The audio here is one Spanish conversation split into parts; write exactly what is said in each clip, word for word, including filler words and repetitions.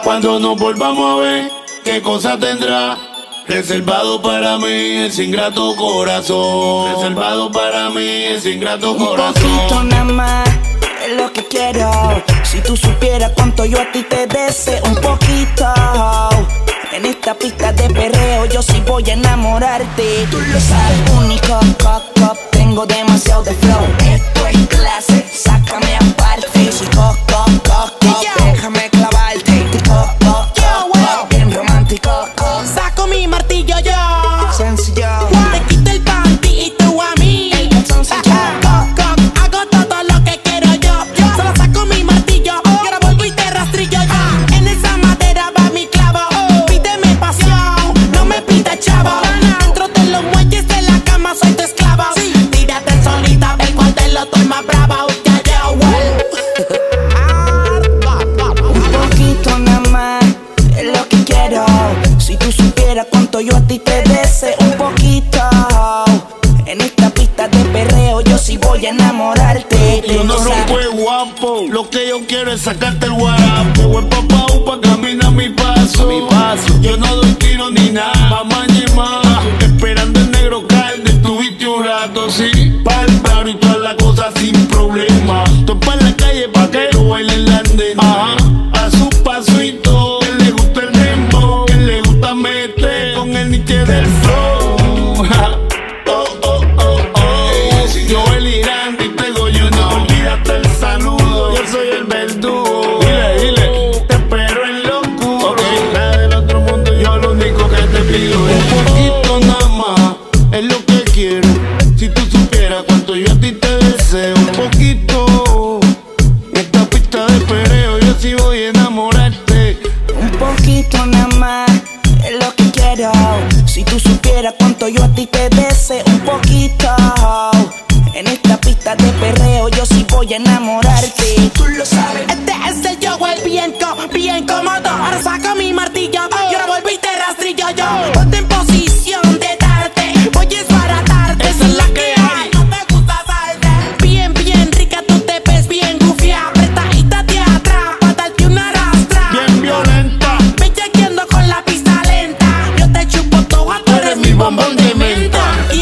Cuando nos volvamos a ver, ¿qué cosa tendrá? Reservado para mí ese ingrato corazón. Reservado para mí ese ingrato corazón. Un poquito nada más es lo que quiero. Si tú supieras cuánto yo a ti te deseo. Un poquito. En esta pista de perreo yo sí voy a enamorarte. Tú lo sabes, único, cop, cop. Tengo demasiado de flow. Esto es clase, sácame aparte. Soy cop, cop, cop, cop. Déjame clavarte. Cop, cop, cop, cop. Bien romántico, cop. Saco mi martillo yo. Sencillo. Te quito el panty y tú a mí. El calzoncillo. Coc, coc, hago todo lo que quiero yo. Solo saco mi martillo y ahora vuelvo y te rastrillo yo. En esa madera va mi clavo. Pídeme pasión, no me pida chavo. Dentro de los muelles de la cama soy tu esclavo. Tírate solita, ve cuál de los dos más bravo. Ya, ya, Un poquito nada más es lo que quiero. Si tú supieras cuánto yo a ti te deseo. Un poquito. En esta pista de perreo yo sí voy a enamorarte. Yo no rompo el guapo, lo que yo quiero es sacarte el guarapo. Voy pa' pa' pa' caminar mi paso. mi paso. Yo no doy tiro ni nada, mamá ni más. Esperando el negro caer, detuviste un rato, sí. Pa'l barrio y todas las cosas sin problema. Tú pa' la calle pa' que lo bailen la nena. Ajá, a su pasito, que le gusta el dembow, que le gusta meter con el niche del flow. Oh, oh, oh, oh. Yo el Irán y tengo yo no olvídate el saludo. Yo soy el verdugo. Dile, dile, te espero en locura. Okay. Nada del otro mundo, yo lo único que te pido es un poquito nada más. Es lo que quiero. Si tú supieras cuánto yo a ti te deseo. Un poquito. Esta pista de perreo yo sí voy a enamorarte. Un poquito nada más es lo que quiero. Si tú supieras cuánto yo a ti te deseo. Un poquito. En esta pista de perreo yo sí voy a enamorarte. Tú lo sabes. este es el yo, el bien, co, bien cómodo. Ahora saco mi martillo y ahora vuelvo y te rastrillo yo. Ponte en posición de darte, voy a desbaratarte. Esa es la que hay. No te gusta salte. Bien, bien rica, tú te ves bien gufia. Apretadita de atrás, pa' darte una rastra. Bien violenta. Me chequeando con la pista lenta. Yo te chupo todo, tú eres mi bombón de menta.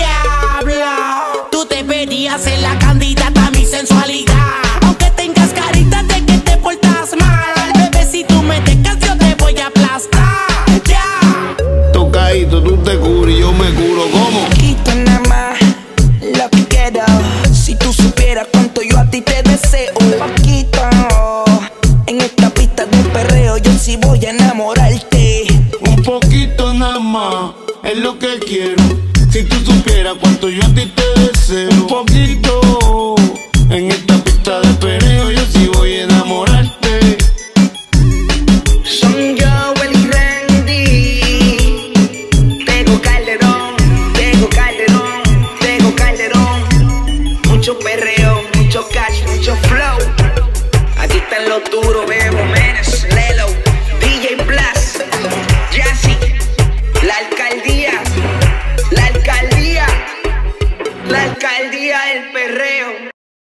Diablo, tú te verías ser la candidata a mi sensualidad. Aunque tengas carita de que te portas mal, bebé, si tú me dejas yo te voy a aplastar. Ya. Tocadito, tú te cubres y yo me curo. ¿Cómo? Un poquito nada más lo que quiero. Si tú supieras cuánto yo a ti te deseo. Un poquito. En esta pista de perreo yo sí voy a enamorarte. Un poquito nada más es lo que quiero. Si tú supieras cuánto yo a ti te deseo. Un poquito.